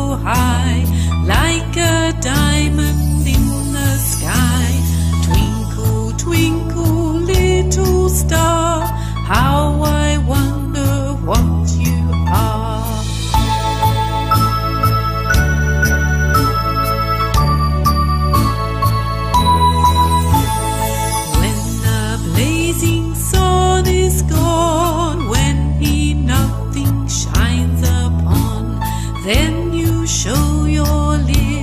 so high, like a diamond in the sky. Twinkle, twinkle, little star, how I wonder what you are. When the blazing sun is gone, when he nothing shines upon, then you show your little